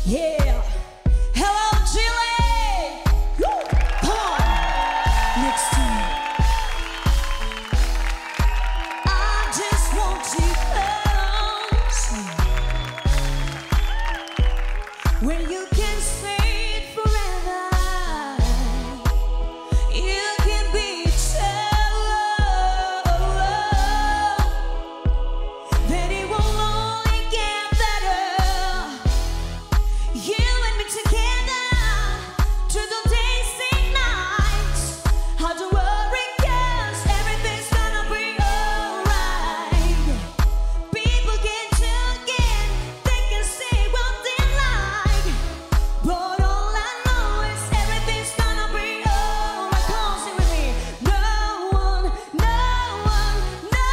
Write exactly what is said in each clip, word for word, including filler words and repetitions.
Yeah. Hello, Chile. Woo. Come on. Next time. I just want you close. When you can stay it forever. You can be true. Then it will only get better. You and me together through the days and nights. How to worry, 'cause everything's gonna be alright. People get together, they can say what they like, but all I know is everything's gonna be alright. Come on, sing with me. No one, no one,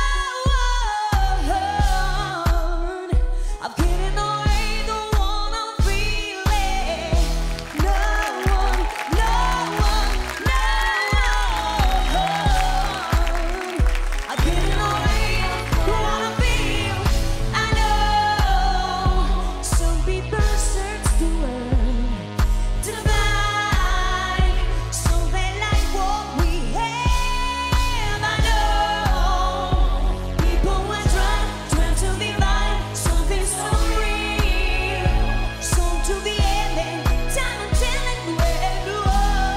no one. I'm giving away the one I'm feeling. No one, no one, no one. I'm giving away what I feel. I know some people search the world to find, so they like what we have. I know people will try, try to be right, something so real, so to the end, and time and telling where to go.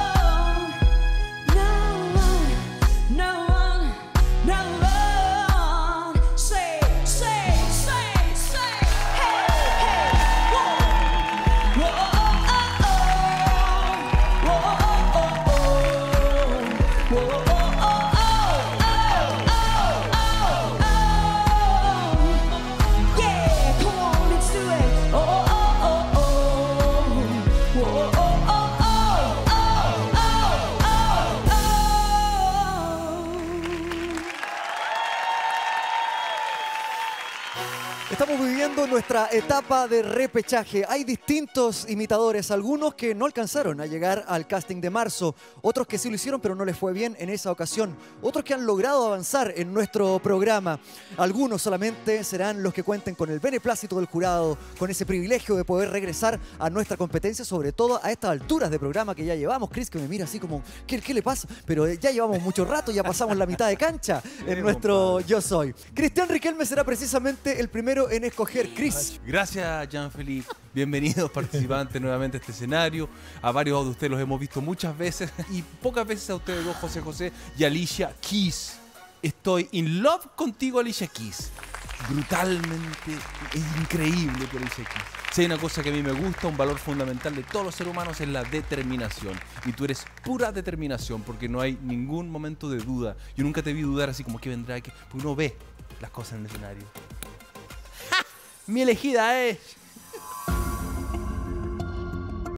No one, no one, no one. Say, say, say, say, hey, hey, whoa, whoa, oh, oh, whoa, oh, oh, whoa, oh, oh, oh, oh, oh, yeah, come on, let's do it. Oh, oh, oh, oh, whoa, oh, oh, oh, oh, oh, oh. Estamos viviendo nuestra etapa de repechaje. Hay distintos imitadores, algunos que no alcanzaron a llegar al casting de marzo, otros que sí lo hicieron pero no les fue bien en esa ocasión, otros que han logrado avanzar en nuestro programa. Algunos solamente serán los que cuenten con el beneplácito del jurado, con ese privilegio de poder regresar a nuestra competencia, sobre todo a estas alturas de programa que ya llevamos. Chris, que me mira así como, ¿qué, qué le pasa? Pero ya llevamos mucho rato, ya pasamos la mitad de cancha en nuestro Yo Soy. Cristian Riquelme será precisamente el primero en escoger. Chris. Gracias, Jean-Philippe. Bienvenidos participantes nuevamente a este escenario. A varios de ustedes los hemos visto muchas veces y pocas veces a ustedes dos, José José y Alicia Keys. Estoy in love contigo, Alicia Keys. Brutalmente, es increíble por Alicia Keys. Si hay una cosa que a mí me gusta, un valor fundamental de todos los seres humanos es la determinación. Y tú eres pura determinación porque no hay ningún momento de duda. Yo nunca te vi dudar así como que vendrá, que porque uno ve las cosas en el escenario. ¡Ja! Mi elegida es